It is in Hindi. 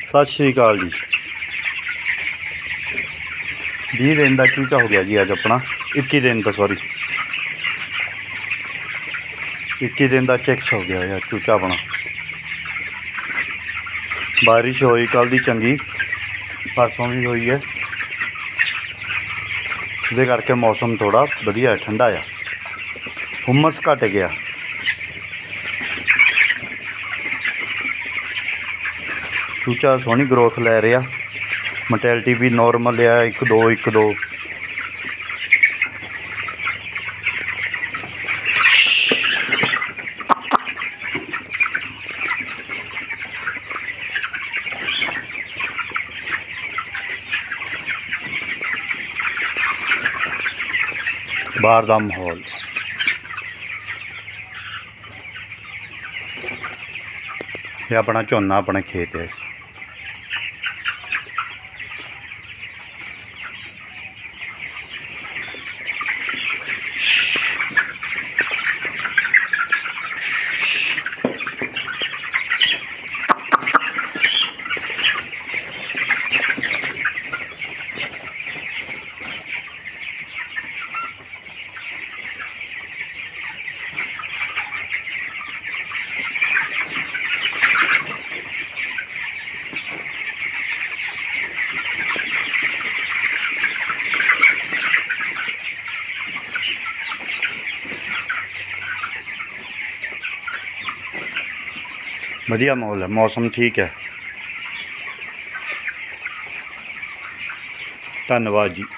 सत श्री अकाल जी। 20 दिन का चूचा हो गया जी अज अपना। 21 दिन का सॉरी 21 दिन का चिक्स हो गया यार चूचा अपना। बारिश हुई कल दी चंगी, परसों भी हुई है, इस करके मौसम थोड़ा वधिया ठंडा आ, हुमस घट गया। चूचा सोहनी ग्रोथ लै रहा, मोटैलिटी भी नॉर्मल आ, 1-2 बाहर का माहौल। ये अपना झोना अपने खेत है। बढ़िया माहौल है, मौसम ठीक है। धन्यवाद जी।